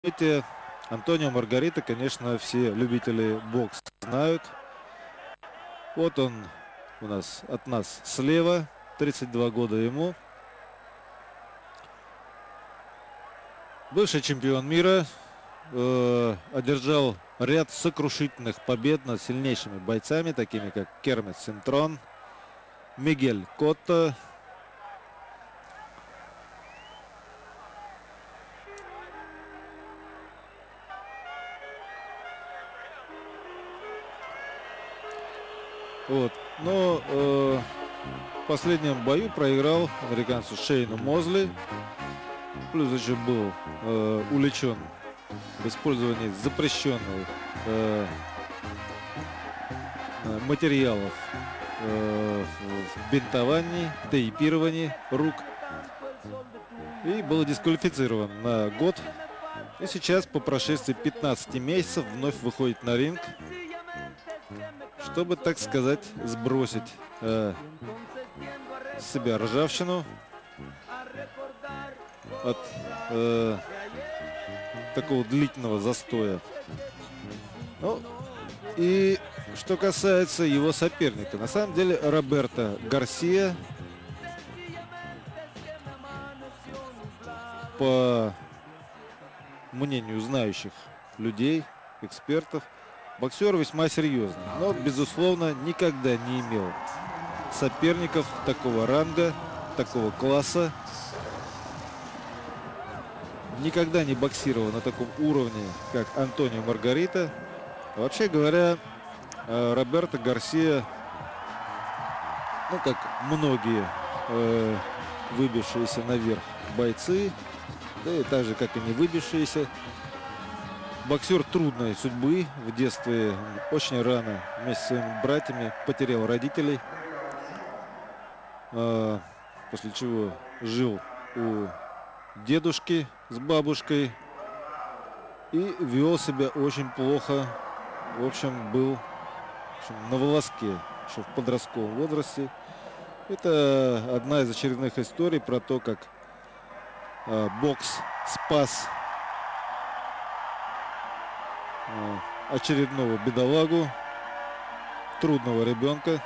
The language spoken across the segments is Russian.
Эти Антонио Маргарита, конечно, все любители бокса знают. Вот он у нас от нас слева, 32 года ему. Бывший чемпион мира, одержал ряд сокрушительных побед над сильнейшими бойцами, такими как Кермит Синтрон, Мигель Котто. Вот. Но в последнем бою проиграл американцу Шейну Мозли. Плюс еще был увлечен в использовании запрещенных материалов в бинтовании, тейпировании рук. И был дисквалифицирован на год. И сейчас по прошествии 15 месяцев вновь выходит на ринг, чтобы, так сказать, сбросить с себя ржавчину от такого длительного застоя. Ну, и что касается его соперника, на самом деле Роберто Гарсия, по мнению знающих людей, экспертов, боксер весьма серьезный, но, безусловно, никогда не имел соперников такого ранга, такого класса. Никогда не боксировал на таком уровне, как Антонио Маргарита. Вообще говоря, Роберто Гарсия, ну, как многие выбившиеся наверх бойцы, да и так же, как и не выбившиеся, боксер трудной судьбы. В детстве очень рано вместе с своими братьями потерял родителей, после чего жил у дедушки с бабушкой и вел себя очень плохо. В общем, был на волоске еще в подростковом возрасте. Это одна из очередных историй про то, как бокс спас очередного бедолагу, трудного ребенка.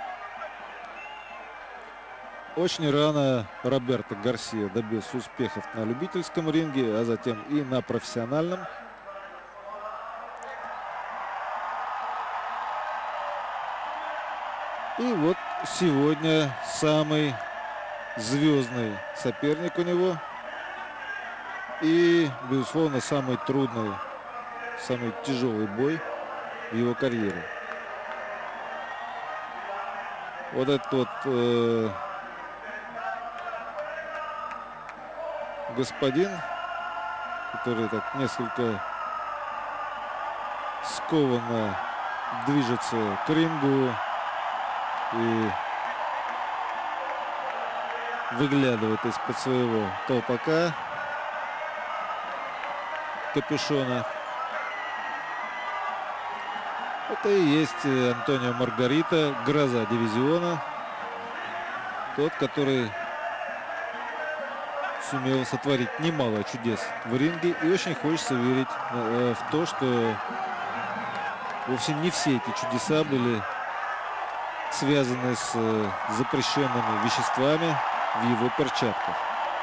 Очень рано Роберто Гарсия добился успехов на любительском ринге, а затем и на профессиональном. И вот сегодня самый звездный соперник у него. И, безусловно, самый трудный, самый тяжелый бой в его карьере. Вот этот вот господин, который так несколько скованно движется к рингу и выглядывает из-под своего колпака, капюшона. Это и есть Антонио Маргарита, гроза дивизиона. Тот, который сумел сотворить немало чудес в ринге. И очень хочется верить в то, что вовсе не все эти чудеса были связаны с запрещенными веществами в его перчатках.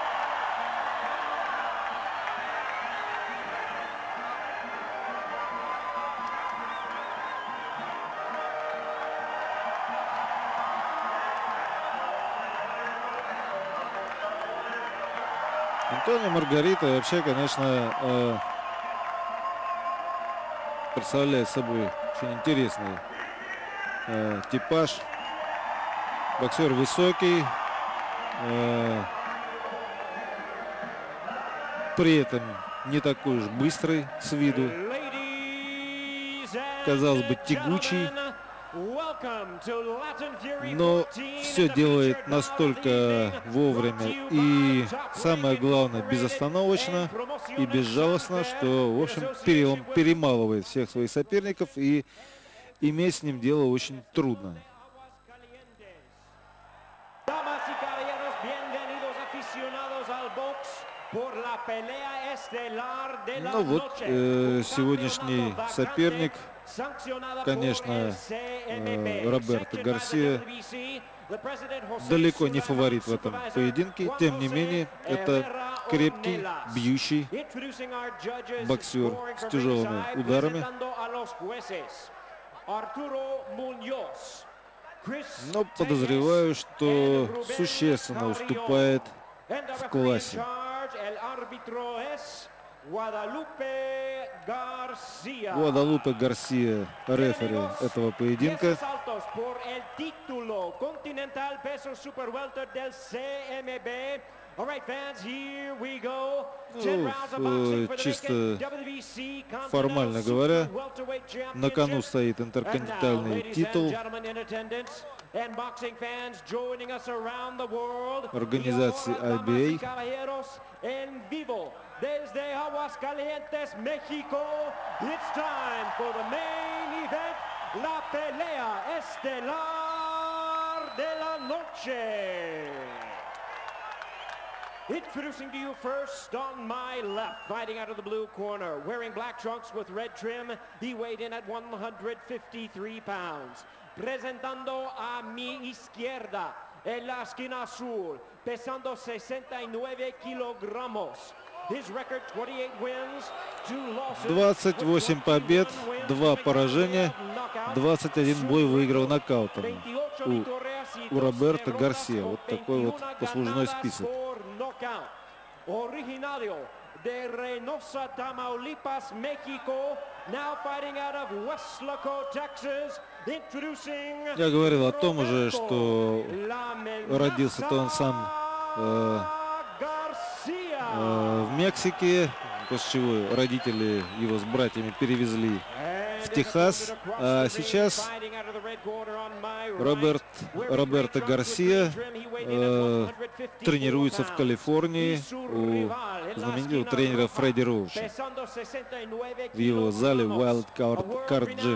Антонио Маргарита вообще, конечно, представляет собой очень интересный типаж. Боксер высокий, при этом не такой уж быстрый с виду, казалось бы, тягучий, но все делает настолько вовремя и, самое главное, безостановочно и безжалостно, что, в общем, перемалывает всех своих соперников, и иметь с ним дело очень трудно. Damas y caballeros, bienvenidos aficionados al box por la pelea Ну вот, сегодняшний соперник, конечно, Роберто Гарсия, далеко не фаворит в этом поединке. Тем не менее, это крепкий, бьющий боксер с тяжелыми ударами. Но подозреваю, что существенно уступает в классе. Гуадалупе Гарсия, рефери этого поединка. Ну, чисто формально говоря, на кону стоит интерконтинентальный титул организации IBA. Desde Aguascalientes, México, it's time for the main event, la pelea estelar de la noche. Introducing to you first on my left, fighting out of the blue corner, wearing black trunks with red trim, he weighed in at 153 pounds. Presentando a mi izquierda, en la esquina azul, pesando 69 kilogramos. 28 побед, 2 поражения, 21 бой выиграл нокаутом у Роберто Гарсия. Вот такой вот послужной список. De Reynosa, Tamaulipas, Mexico, now fighting out of Weslaco, Texas, introducing... Я говорил о том уже, что родился-то он сам в Мексике, после чего родители его с братьями перевезли в Техас. А сейчас Роберто Гарсия тренируется в Калифорнии у знаменитого тренера Фредди Роуча в его зале Wild Card Gym.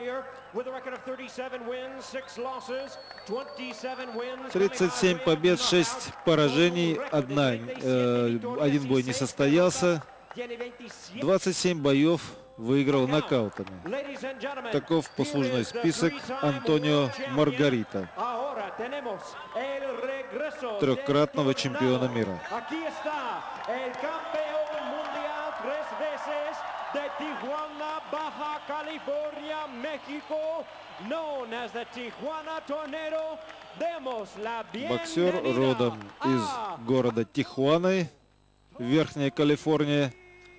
37 побед, 6 поражений, один бой не состоялся, 27 боев выиграл нокаутами. Таков послужной список Антонио Маргарита, трехкратного чемпиона мира. De Tijuana, Baja California, México, known as the Tijuana Tornado, demos la bienvenida. Боксер родом из города Тихуаны, Верхняя Калифорния.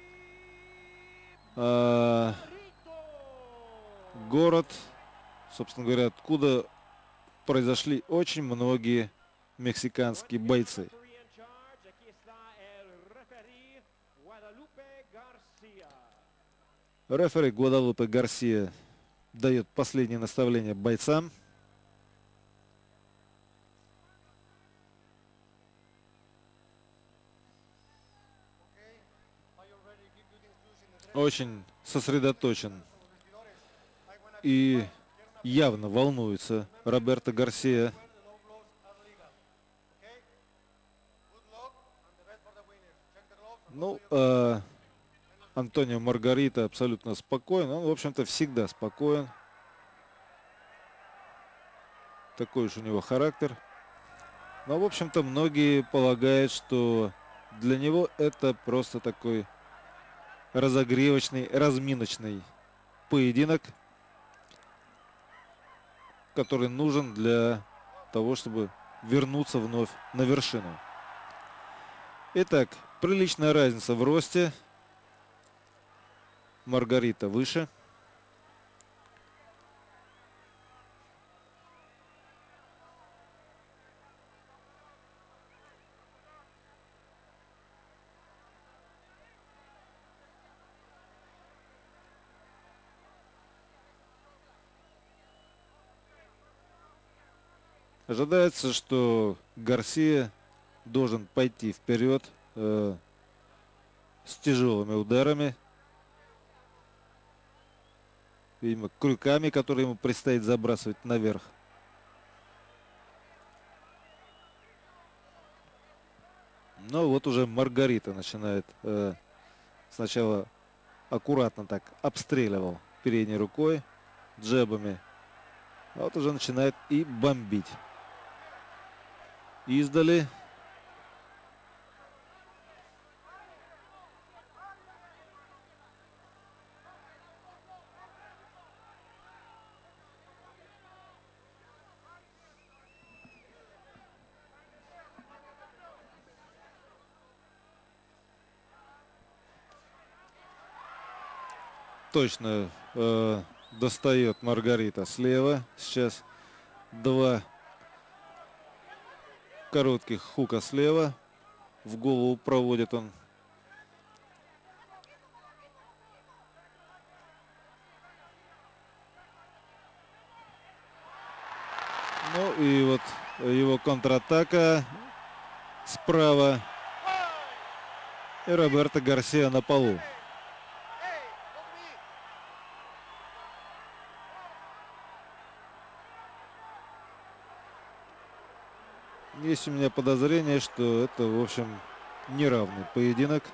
Город, собственно говоря, откуда произошли очень многие мексиканские бойцы. Рефери Гуадалупе Гарсия дает последнее наставление бойцам. Очень сосредоточен и явно волнуется Роберто Гарсия. Ну, Антонио Маргарита абсолютно спокоен. Он, в общем-то, всегда спокоен. Такой уж у него характер. Но, в общем-то, многие полагают, что для него это просто такой разогревочный, разминочный поединок, который нужен для того, чтобы вернуться вновь на вершину. Итак, приличная разница в росте. Маргарита выше. Ожидается, что Гарсия должен пойти вперед с тяжелыми ударами. Видимо, крюками, которые ему предстоит забрасывать наверх. Но вот уже Маргарита начинает сначала аккуратно так обстреливал передней рукой, джебами. А вот уже начинает и бомбить. Издали. Точно достает Маргарита слева. Сейчас два коротких хука слева. В голову проводит он. Ну и вот его контратака справа. И Роберто Гарсия на полу. Есть у меня подозрение, что это, в общем, неравный поединок.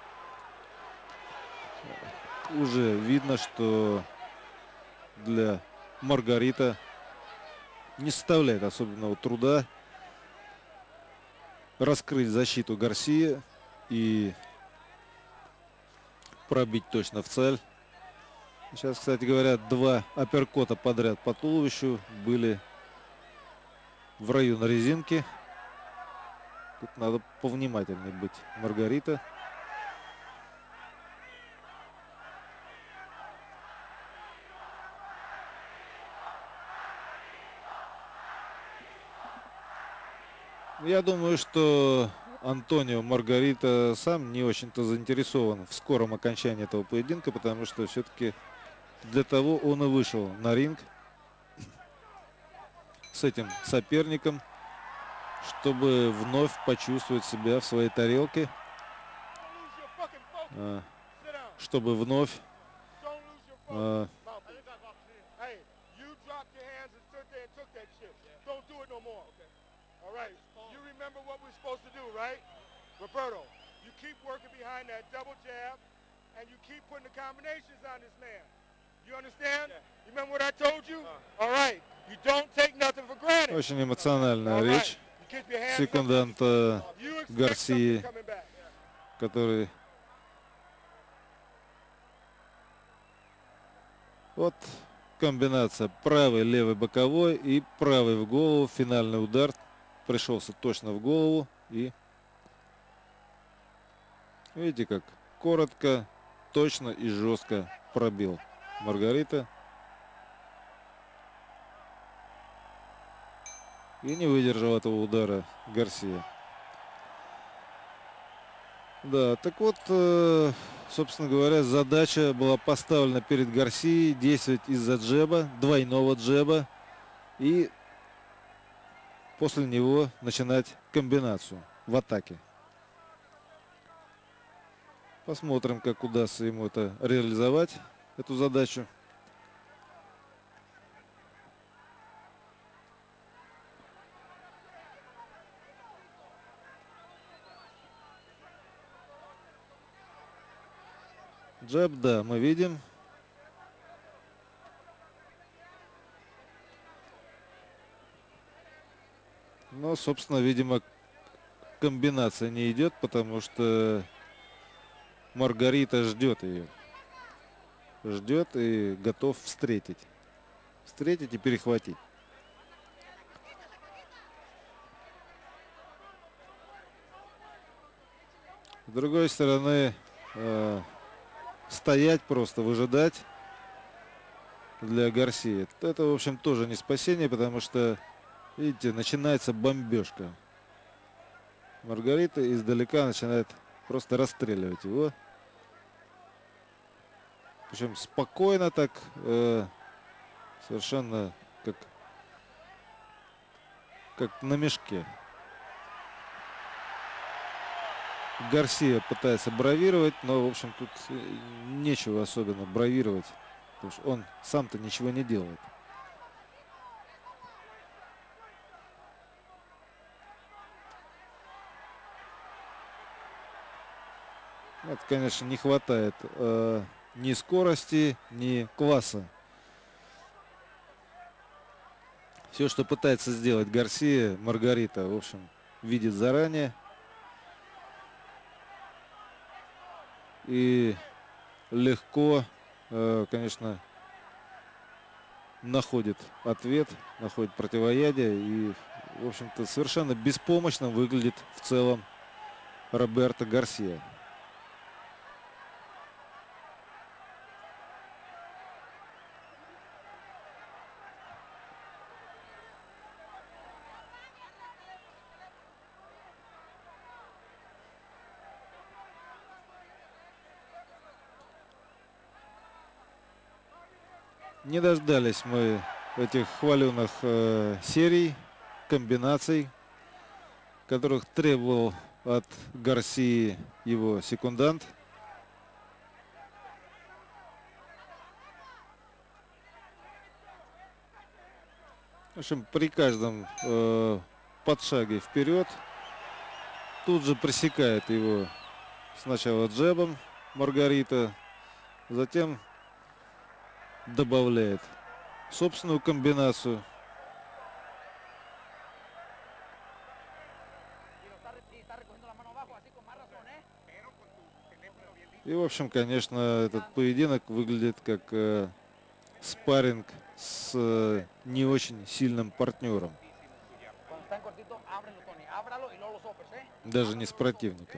Уже видно, что для Маргарита не составляет особенного труда раскрыть защиту Гарсии и пробить точно в цель. Сейчас, кстати говоря, два апперкота подряд по туловищу были в районе резинки. Тут надо повнимательнее быть, Маргарита. Я думаю, что Антонио Маргарита сам не очень-то заинтересован в скором окончании этого поединка, потому что все-таки для того он и вышел на ринг с этим соперником, чтобы вновь почувствовать себя в своей тарелке, чтобы вновь Roberto, you keep working behind that double jab and you keep putting the combinations on this man. You understand? You remember what I told you? All right. You don't take nothing for granted. Очень эмоциональная речь секунданта Гарсии, который вот комбинация правый, левый, боковой и правый в голову. Финальный удар пришелся точно в голову. И видите, как коротко, точно и жестко пробил Маргарита. И не выдержал этого удара Гарсия. Да, так вот, собственно говоря, задача была поставлена перед Гарсией действовать из-за джеба, двойного джеба. И после него начинать комбинацию в атаке. Посмотрим, как удастся ему это реализовать, эту задачу. Джеб, да, мы видим. Но, собственно, видимо, комбинация не идет, потому что Маргарита ждет ее. Ждет и готов встретить. Встретить и перехватить. С другой стороны, стоять просто, выжидать для Гарсии. Это, в общем, тоже не спасение, потому что, видите, начинается бомбежка. Маргарита издалека начинает просто расстреливать его. Причем спокойно так, совершенно как на мешке. Гарсия пытается бравировать, но, в общем, тут нечего особенно бравировать, потому что он сам-то ничего не делает. Вот конечно, не хватает ни скорости, ни класса. Все, что пытается сделать Гарсия, Маргарита, в общем, видит заранее. И легко, конечно, находит ответ, находит противоядие. И, в общем-то, совершенно беспомощно выглядит в целом Роберто Гарсия. Не дождались мы этих хваленых серий, комбинаций, которых требовал от Гарсии его секундант. В общем, при каждом подшаге вперед тут же пресекает его сначала джебом Маргарита, затем добавляет собственную комбинацию. И, в общем, конечно, этот поединок выглядит как спарринг с не очень сильным партнером. Даже не с противником.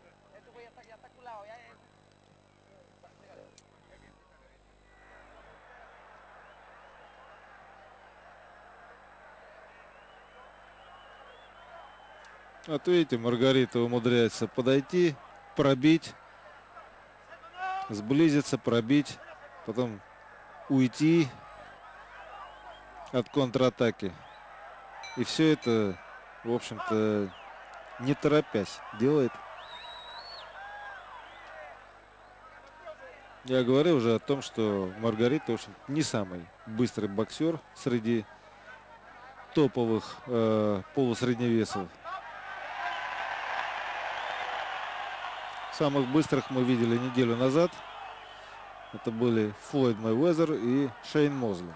Вот видите, Маргарита умудряется подойти, пробить, сблизиться, пробить, потом уйти от контратаки. И все это, в общем-то, не торопясь делает. Я говорил уже о том, что Маргарита, в общем, не самый быстрый боксер среди топовых полусредневесов. Самых быстрых мы видели неделю назад. Это были Флойд Мейвезер и Шейн Мозли.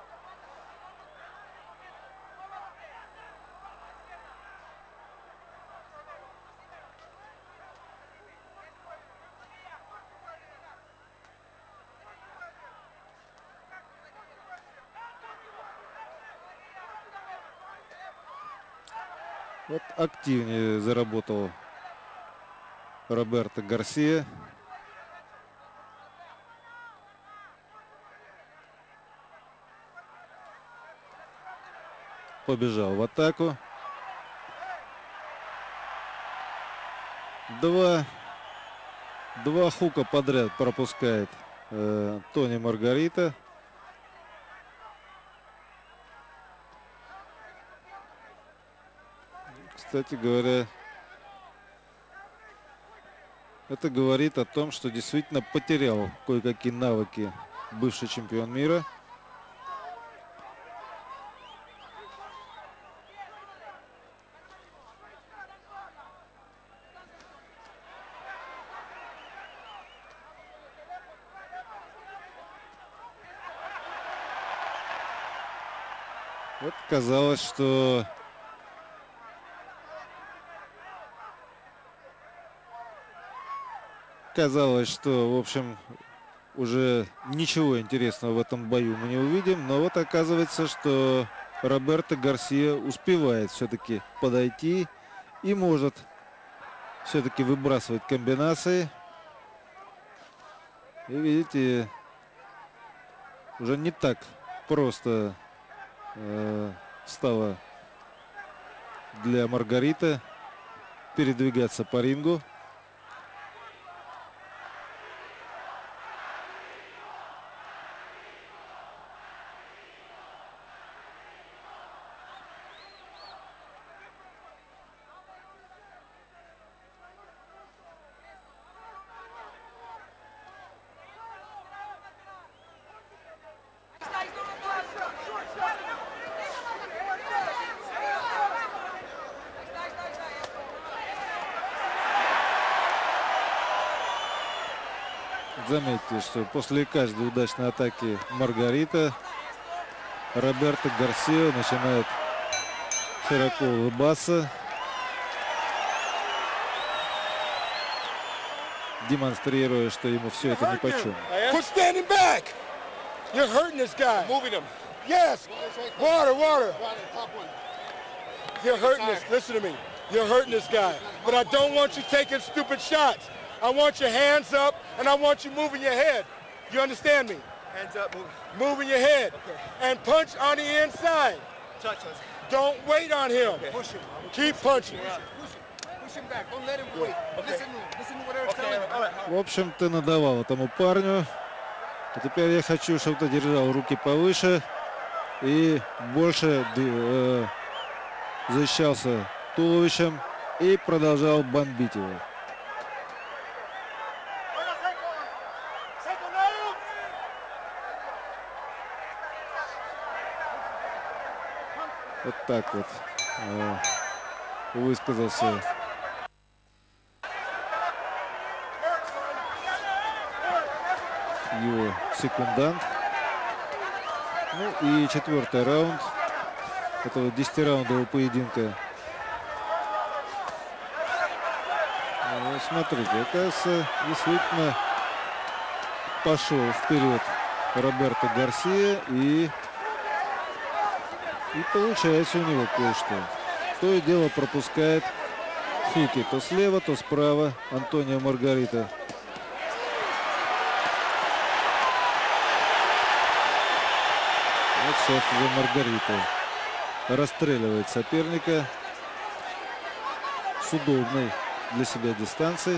Вот активнее заработал Роберто Гарсия. Побежал в атаку. Два хука подряд пропускает Тони Маргарита. Кстати говоря, это говорит о том, что действительно потерял кое-какие навыки бывший чемпион мира. Вот казалось, что в общем, уже ничего интересного в этом бою мы не увидим. Но вот оказывается, что Роберто Гарсия успевает все-таки подойти и может все-таки выбрасывать комбинации. И видите, уже не так просто стало для Маргариты передвигаться по рингу. Заметьте, что после каждой удачной атаки Маргарита Роберто Гарсиа начинает широко улыбаться, демонстрируя, что ему все это нипочем. Quit standing back. You're hurting this guy. Moving him. Yes. Water. You're hurting this. Listen to me. You're hurting this guy. But I don't want you taking stupid shots. I want your hands up, and I want you moving your head. You understand me? Hands up, moving your head. Okay. And punch on the inside. Touch us. Don't wait on him. Okay. Push him. Keep punching. Push him back. Don't let him wait. Okay. Listen to what they're telling him. В общем, ты надавал этому парню. А теперь я хочу, чтобы ты держал руки повыше и больше защищался туловищем и продолжал бомбить его. Вот так вот высказался его секундант. Ну и четвертый раунд этого 10-раундового поединка. Ну, смотрите, оказывается, действительно пошел вперед Роберто Гарсиа, и получается у него кое-что. То и дело пропускает хуки то слева, то справа Антонио Маргарита. Вот сейчас уже Маргарита расстреливает соперника с удобной для себя дистанции.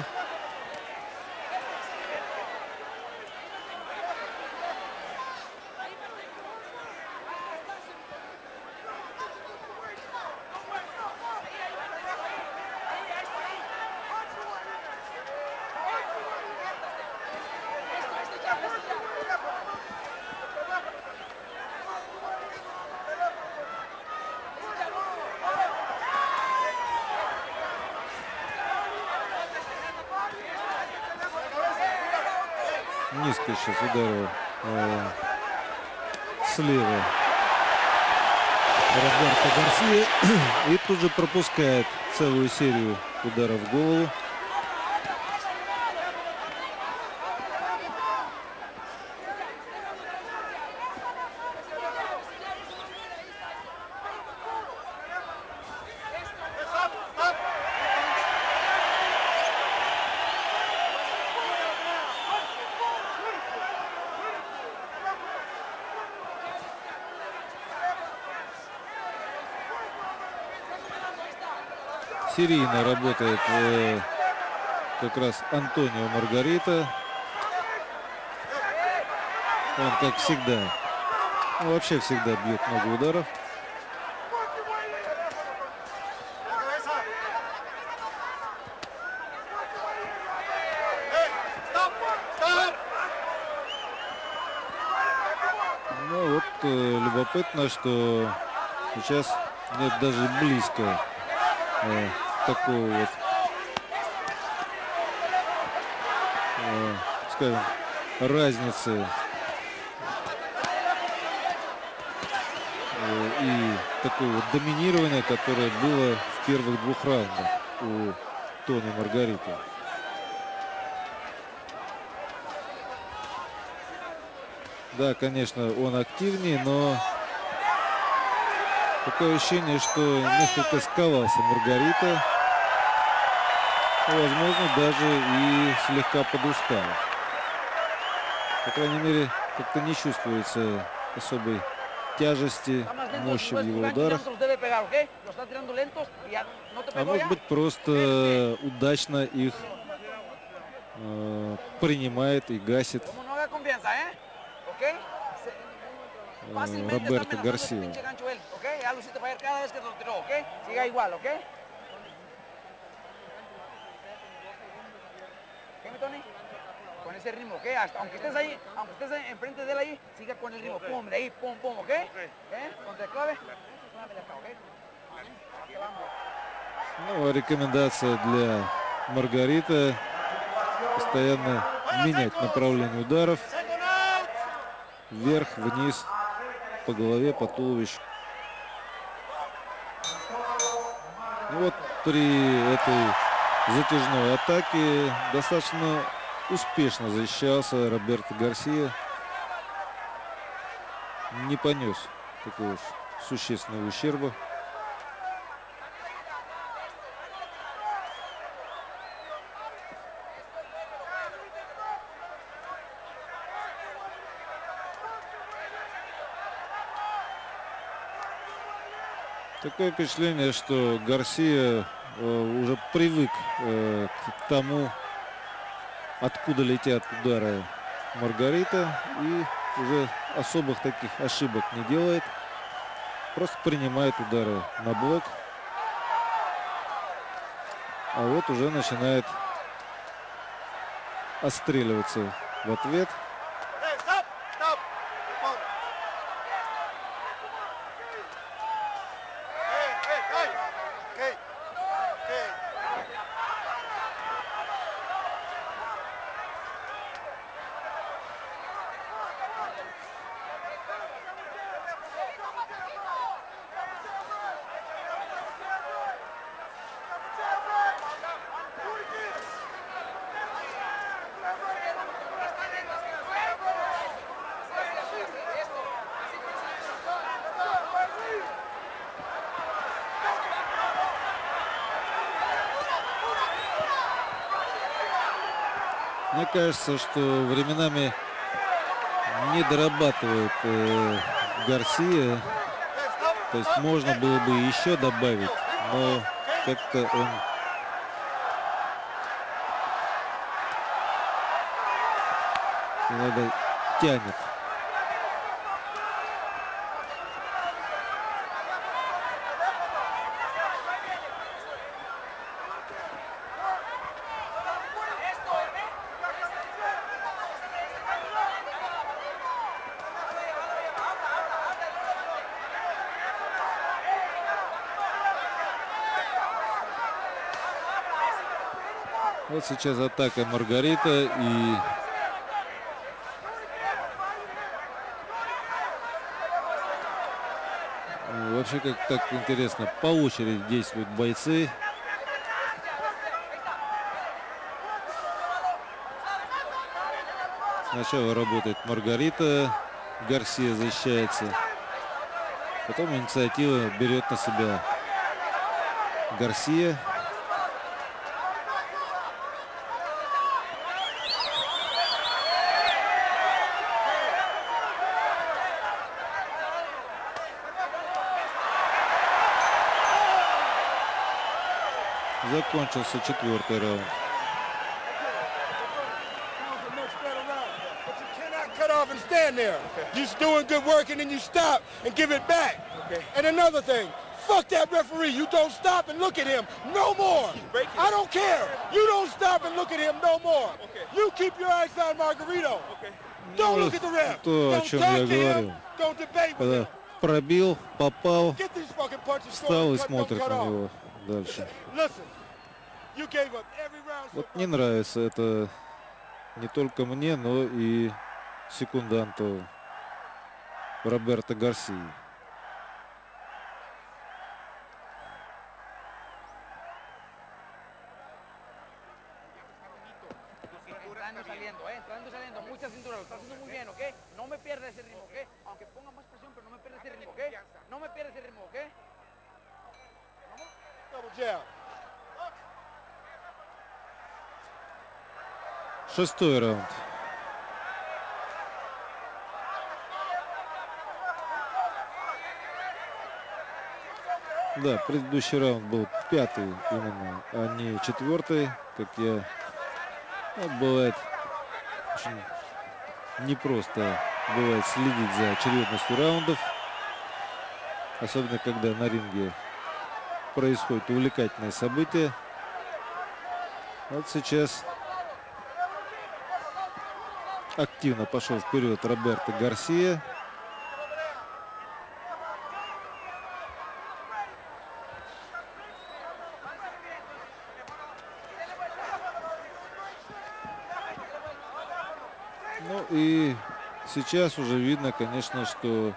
Низко сейчас ударил слева Роберто Гарсиа и тут же пропускает целую серию ударов в голову. Серийно работает как раз Антонио Маргарита. Он, как всегда, ну, вообще всегда бьет много ударов. Ну вот любопытно, что сейчас нет даже близко такого вот, скажем, разницы и такое вот доминирование, которое было в первых двух раундах у Тони Маргариты. Да, конечно, он активнее, но такое ощущение, что несколько сковался Маргарита. Возможно, даже и слегка подустал. По крайней мере, как-то не чувствуется особой тяжести, мощи в его ударах. А может быть, просто удачно их принимает и гасит Роберто Гарсиа. Con ese ritmo, ¿ok? Hasta, aunque estés ahí, enfrente de él ahí, siga con el ritmo, pum, de ahí, pum, pum, ¿ok? Contra clave, ¿ok? Ну, рекомендация для Маргариты: постоянно менять направление ударов. Вверх, вниз, по голове, по туловищу. И вот при этой затяжной атаке достаточно успешно защищался Роберто Гарсия. Не понес такого уж существенного ущерба. Такое впечатление, что Гарсия уже привык к тому, откуда летят удары Маргарита, и уже особых таких ошибок не делает. Просто принимает удары на блок. А вот уже начинает отстреливаться в ответ. Мне кажется, что временами не дорабатывает Гарсия. То есть можно было бы еще добавить, но как-то он иногда тянет. Вот сейчас атака Маргарита, и вообще как так интересно, по очереди действуют бойцы. Сначала работает Маргарита, Гарсия защищается, потом инициатива берет на себя Гарсия. Закончился четвертый раунд. And stand there. You're doing good work and then you stop and give it back. Okay. And another thing, fuck that referee. You don't stop and look at him no more. I don't care. You don't stop and look at him no more. Okay. You keep your eyes on Margarito. Okay. Don't look at the ref. То, о чем я говорил. Don't debate with him. Пробил, попал, встал и смотрит на него дальше. Вот не нравится это не только мне, но и секунданту Роберто Гарсии. Шестой раунд. Да, предыдущий раунд был пятый именно, а не четвертый, как я. Вот бывает очень непросто бывает следить за очередностью раундов, особенно когда на ринге происходит увлекательное событие. Вот сейчас активно пошел вперед Роберто Гарсия. сейчас уже видно, конечно, что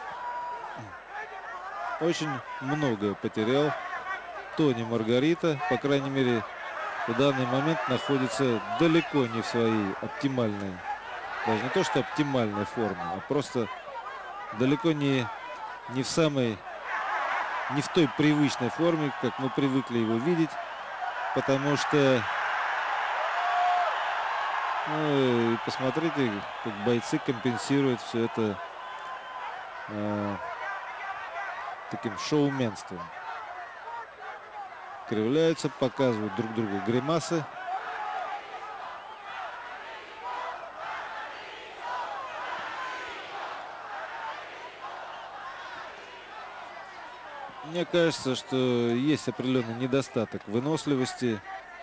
очень многое потерял Тони Маргарита. По крайней мере, в данный момент находится далеко не в своей оптимальной, даже не то что оптимальной форме, а просто далеко не в той привычной форме, как мы привыкли его видеть, потому что и посмотрите, как бойцы компенсируют все это таким шоуменством. Кривляются, показывают друг другу гримасы. Мне кажется, что есть определенный недостаток выносливости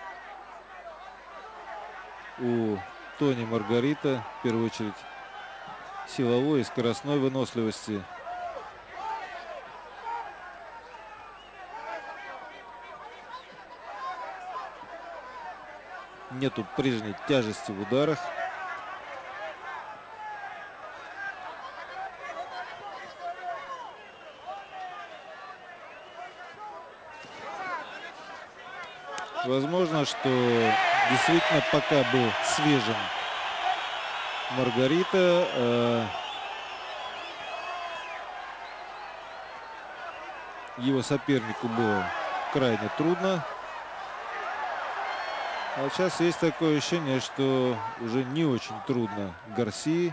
у Тони Маргарита, в первую очередь силовой и скоростной выносливости. Нету прежней тяжести в ударах. Возможно, что действительно пока был свежим Маргарита, его сопернику было крайне трудно. А сейчас есть такое ощущение, что уже не очень трудно Гарсии.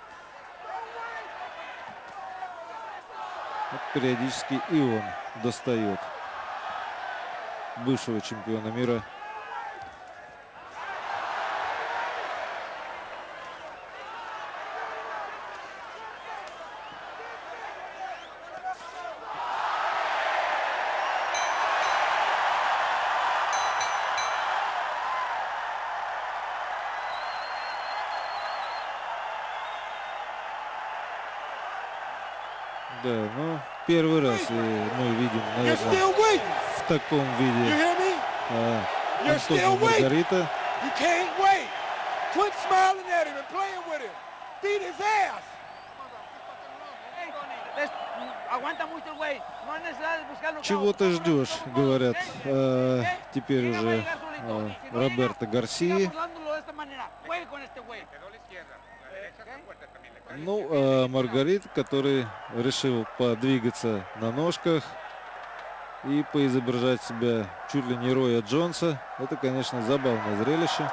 Вот периодически и он достает бывшего чемпиона мира. Да, ну, первый раз мы видим, наверное, в таком виде Антонио Маргарита. Чего ты ждешь, говорят теперь уже Роберто Гарсии. Ну, Маргарит, который решил подвигаться на ножках и поизображать себя чуть ли не Роя Джонса. Это, конечно, забавное зрелище.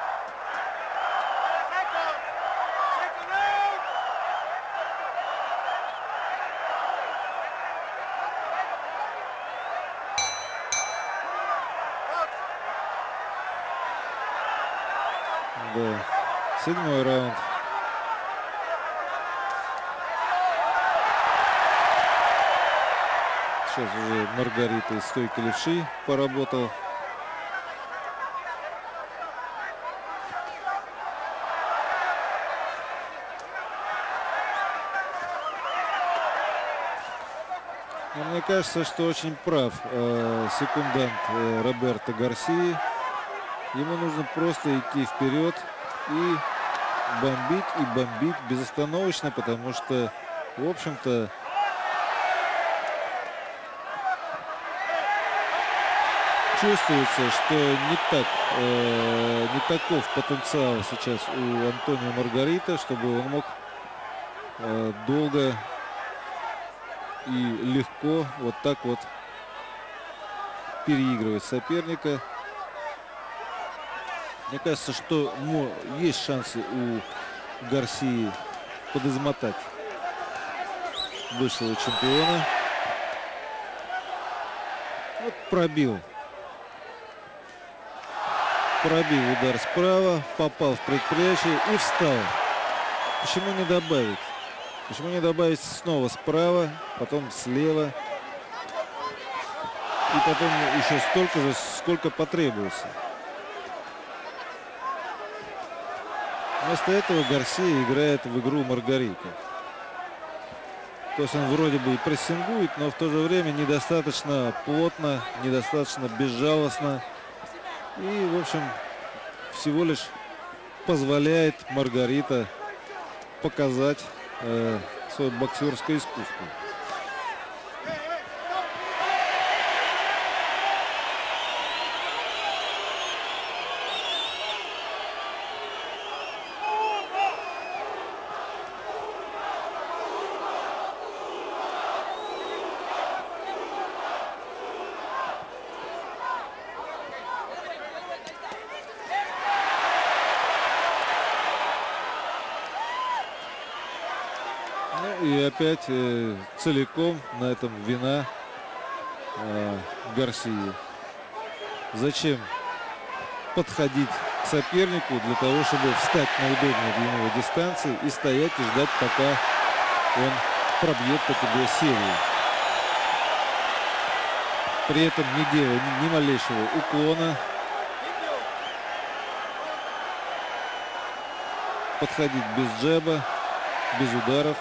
Да, 7-й раунд. Сейчас уже Маргарита из стойки левши поработал. Но мне кажется, что очень прав секундант Роберто Гарсии. Ему нужно просто идти вперед и бомбить безостановочно, потому что, в общем-то, чувствуется, что не таков потенциал сейчас у Антонио Маргарита, чтобы он мог долго и легко вот так вот переигрывать соперника. Мне кажется, что есть шансы у Гарсии подизмотать бывшего чемпиона. Вот пробил удар справа, попал в предплечье и встал. Почему не добавить? Почему не добавить снова справа, потом слева и потом еще столько же, сколько потребуется? Вместо этого Гарсия играет в игру Маргарита. То есть он вроде бы и прессингует, но в то же время недостаточно плотно, недостаточно безжалостно. И, в общем, всего лишь позволяет Маргарита показать свое боксерское искусство. И опять целиком на этом вина Гарсии. Зачем подходить к сопернику для того, чтобы встать на удобной для него дистанции и стоять и ждать, пока он пробьет по тебе серию. При этом не делая ни малейшего уклона. Подходить без джеба, без ударов.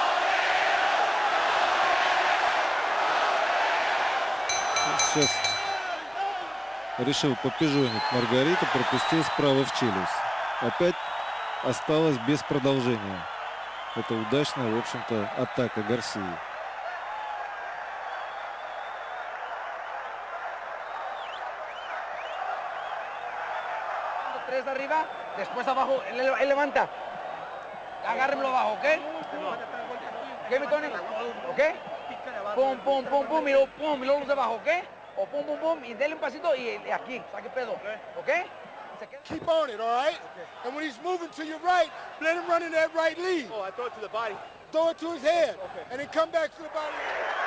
Сейчас решил попижонить Маргарита, пропустил справа в челюсть. Опять осталось без продолжения. Это удачная, в общем-то, атака Гарсии. Tres arriba, después abajo, él levanta. Agárrenlo abajo, ¿ok? ¿Ok, mi Tony? ¿Ok? Pum, pum, pum, pum, y luego los de abajo, ¿ok? O pum, pum, pum, y dele un pasito y aquí, saque pedo, ¿ok? Keep on it, all right? And when he's moving to your right, let him run in that right lead. Oh, I throw it to the body. Throw it to his head, and then come back to the body.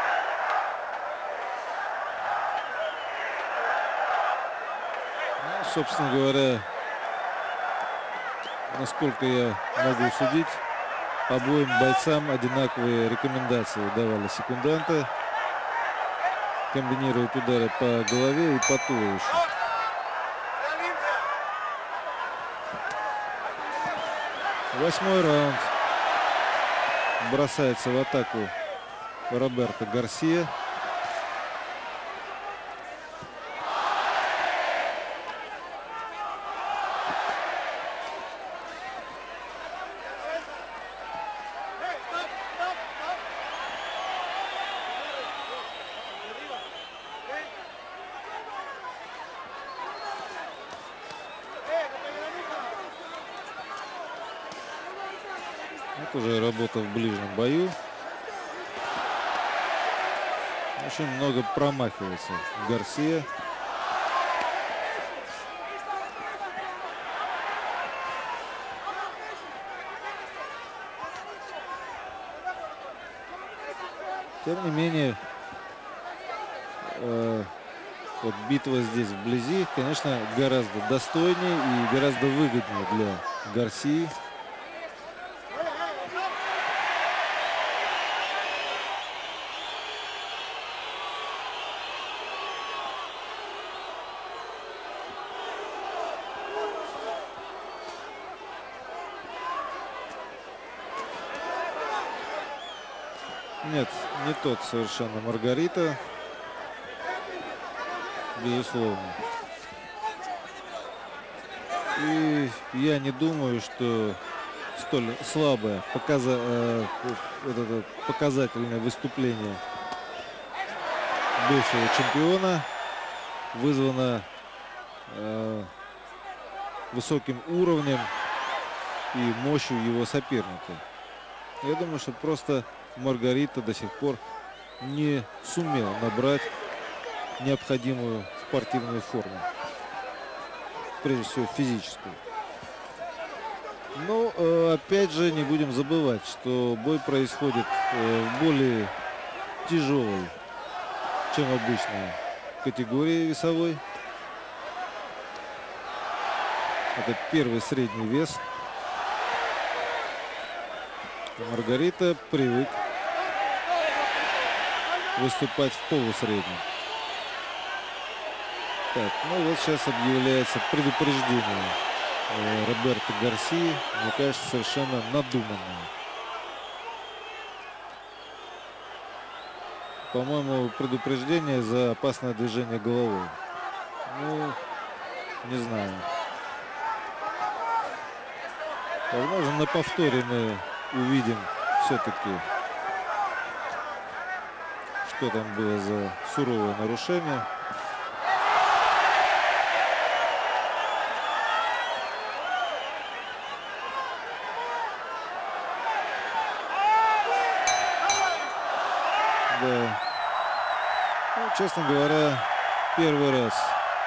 Ну, собственно говоря, насколько я могу судить, обоим бойцам одинаковые рекомендации давали секунданты. Комбинируют удары по голове и по туловищу. Восьмой раунд. Бросается в атаку Роберто Гарсия. Это уже работа в ближнем бою. Очень много промахивается Гарсия. Тем не менее, вот битва здесь вблизи, конечно, гораздо достойнее и гораздо выгоднее для Гарсии. Нет, не тот совершенно Маргарита, безусловно. И я не думаю, что столь слабое показательное выступление бывшего чемпиона вызвано высоким уровнем и мощью его соперника. Я думаю, что просто Маргарита до сих пор не сумела набрать необходимую спортивную форму, прежде всего физическую. Но опять же не будем забывать, что бой происходит в более тяжелой, чем обычная категории весовой. Это первый средний вес. Маргарита привык выступать в полусреднем. Так, ну вот сейчас объявляется предупреждение Роберто Гарсии. Мне кажется, совершенно надуманное. По-моему, предупреждение за опасное движение головой. Ну, не знаю. Возможно, на повторе мы увидим все-таки, что там было за суровое нарушение. Да. Ну, честно говоря, первый раз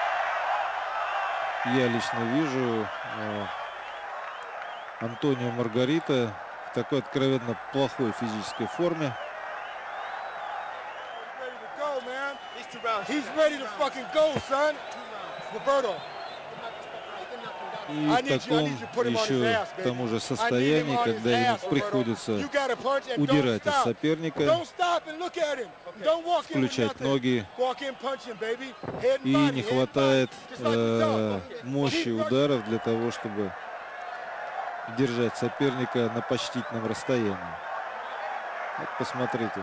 я лично вижу Антонио Маргарита в такой откровенно плохой физической форме. И в таком еще к тому же состоянии, когда ему приходится удирать от соперника, включать ноги, и не хватает мощи ударов для того, чтобы держать соперника на почтительном расстоянии. Вот посмотрите.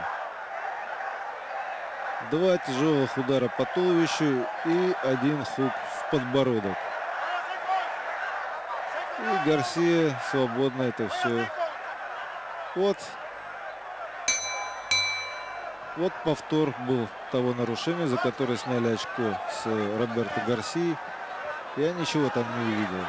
2 тяжелых удара по туловищу и 1 хук в подбородок. И Гарсия свободно это все. Вот повтор был того нарушения, за которое сняли очко с Роберто Гарсии. Я ничего там не увидел.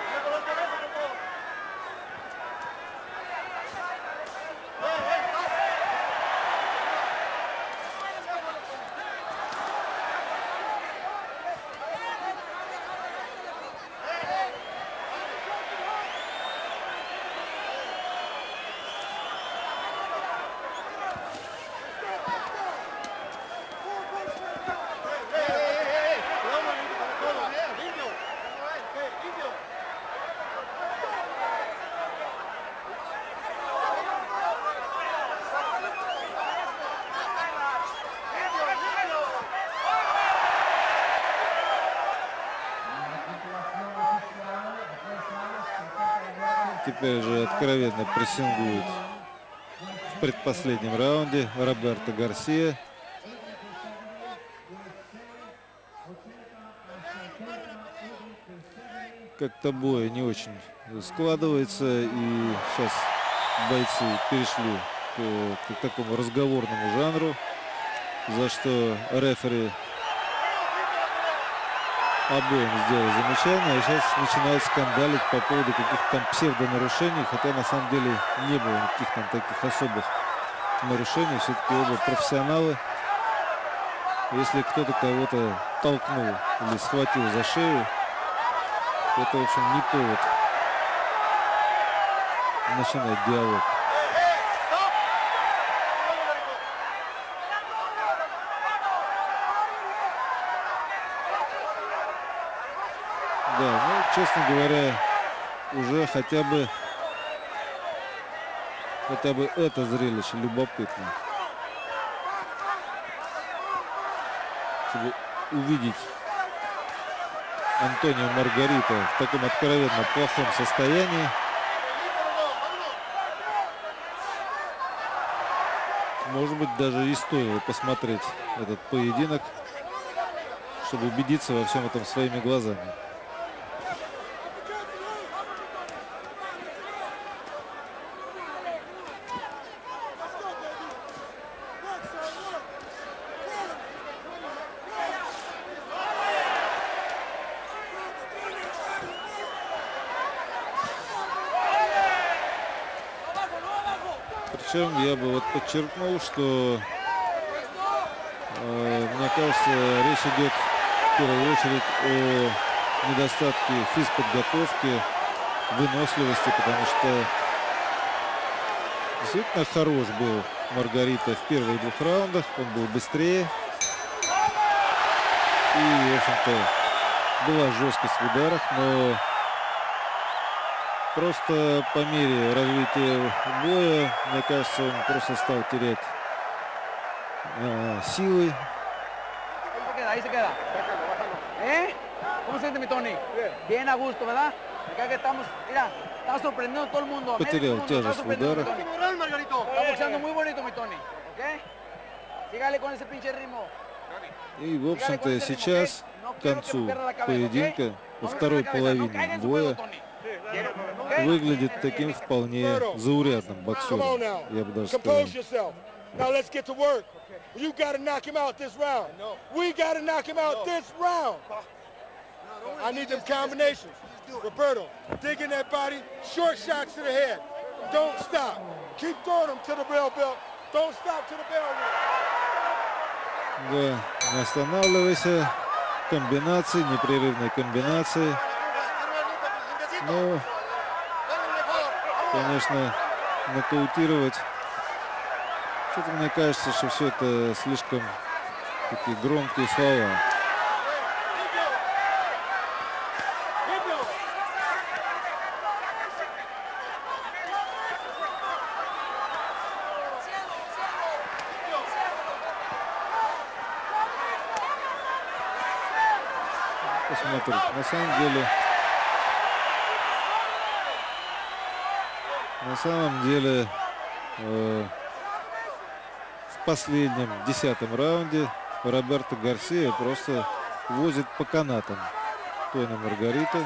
Теперь же откровенно прессингует в предпоследнем раунде Роберто Гарсия. Как-то бой не очень складывается, и сейчас бойцы перешли к такому разговорному жанру, за что рефери обоим сделал замечание, а сейчас начинают скандалить по поводу каких-то там псевдонарушений, хотя на самом деле не было никаких там таких особых нарушений. Все-таки оба профессионалы. Если кто-то кого-то толкнул или схватил за шею, это, в общем, не повод начинать диалог. Да, ну, честно говоря, уже хотя бы это зрелище любопытно. Чтобы увидеть Антонио Маргарита в таком откровенно плохом состоянии. Может быть, даже и стоило посмотреть этот поединок, чтобы убедиться во всем этом своими глазами. Причем я бы вот подчеркнул, что мне кажется, речь идет в первую очередь о недостатке физподготовки, выносливости, потому что действительно хорош был Маргарита в первых 2 раундах, он был быстрее. И, в общем-то, была жесткость в ударах, но просто по мере развития боя, мне кажется, он просто стал терять силы. Ahí se queda. ¿Cómo se siente mi Tony? Bien a gusto, ¿verdad? Acá que estamos, mira, está sorprendiendo a todo el mundo. Потерял тяжесть в ударах. Está boxeando muy bonito mi Tony, ¿ok? Sígale con ese pinche ritmo. И, в общем-то, сейчас, к концу поединка, во второй половине боя, выглядит таким вполне заурядным боксером, я бы даже сказал. Compose yourself. Now let's get to work. You got to knock him out this round. We got to knock him out this round. I need them combinations. Roberto, dig in that body. Short shots to the head. Don't stop. Keep throwing them to the bell belt. Don't stop to the bell ring. Да, не останавливайся. Комбинации, непрерывные комбинации. Но, конечно, нокаутировать. Что-то мне кажется, что все это слишком такие громкие слова. Посмотрим. На самом деле в последнем 10-м раунде Роберто Гарсия просто возит по канатам Тони Маргарита.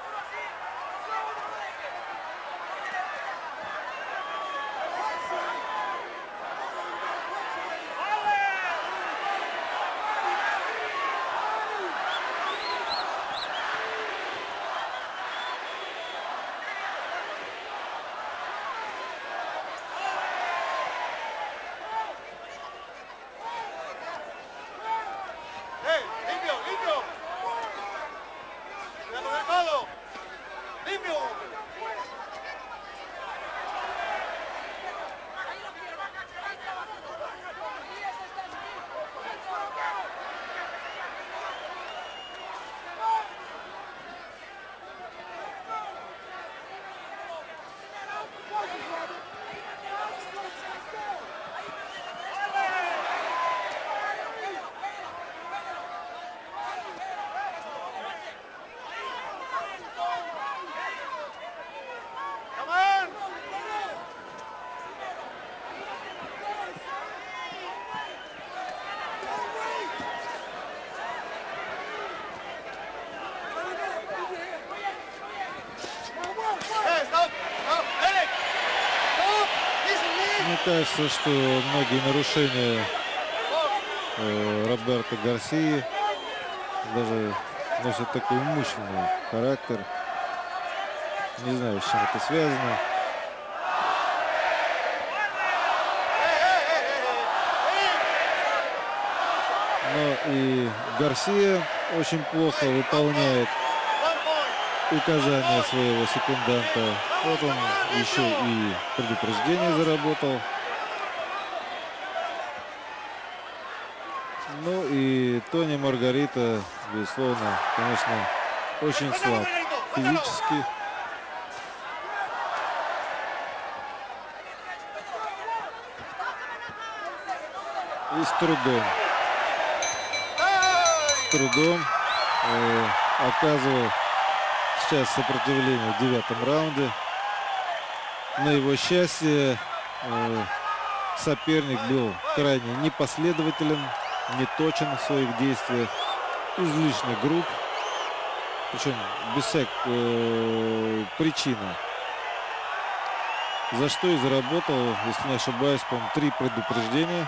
Мне кажется, что многие нарушения Роберто Гарсии даже носят такой умышленный характер. Не знаю, с чем это связано. Но и Гарсия очень плохо выполняет указания своего секунданта. Вот он еще и предупреждение заработал. Ну и Тони Маргарита, безусловно, конечно, очень слаб физически. И с трудом оказывал сейчас сопротивление в 9-м раунде. На его счастье соперник был крайне непоследователен, неточен в своих действиях, излишне груб, причем без всякой причины. За что и заработал, если не ошибаюсь, по-моему, 3 предупреждения.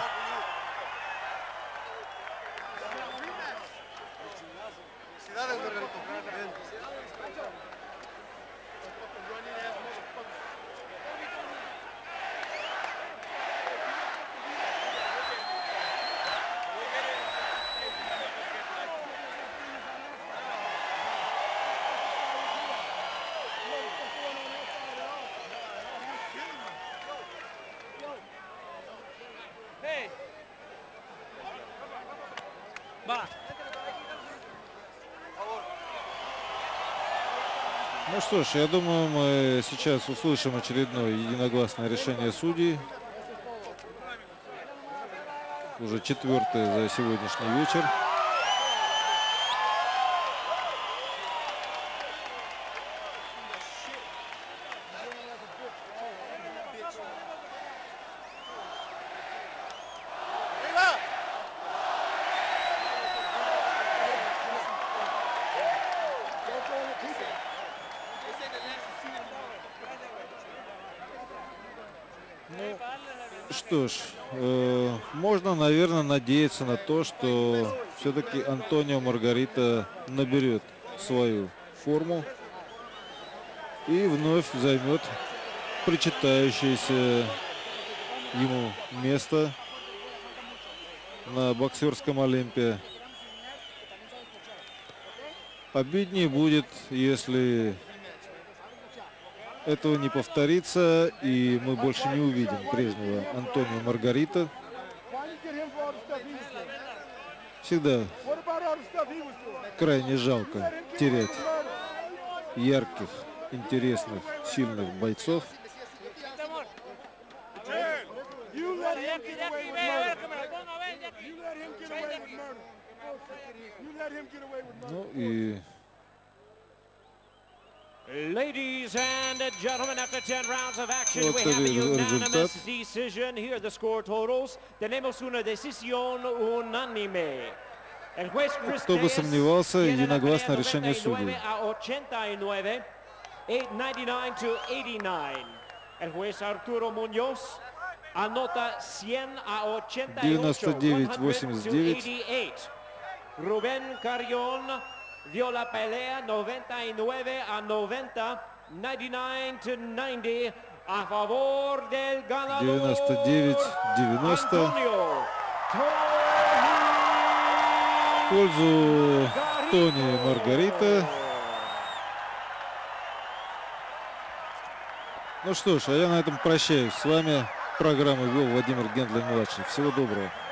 Ну что ж, я думаю, мы сейчас услышим очередное единогласное решение судей. Уже 4-е за сегодняшний вечер. Что ж, можно, наверное, надеяться на то, что все-таки Антонио Маргарита наберет свою форму и вновь займет причитающееся ему место на боксерском Олимпе. Обиднее будет, если этого не повторится, и мы больше не увидим прежнего Антонио Маргарита. Всегда крайне жалко терять ярких, интересных, сильных бойцов. Ну и Ladies and gentlemen, after 10 rounds of action, вот we have a unanimous результат. decision. Here are the score totals. Tenemos una decisión unánime. El juez Chris Кто бы Reyes сомневался, tiene la единогласное pelea решение судей. 99 a 89, 899 to 89. El juez Arturo Muñoz anota 100 a 88, 99-89. 100 to 88. Rubén Carrión vio la pelea 99 a 90, 99 to 90, a favor del ganador 99-90 Antonio в пользу Тони Маргарита. Ну что ж, а я на этом прощаюсь. С вами программу вел Владимир Гендлин-младший. Всего доброго.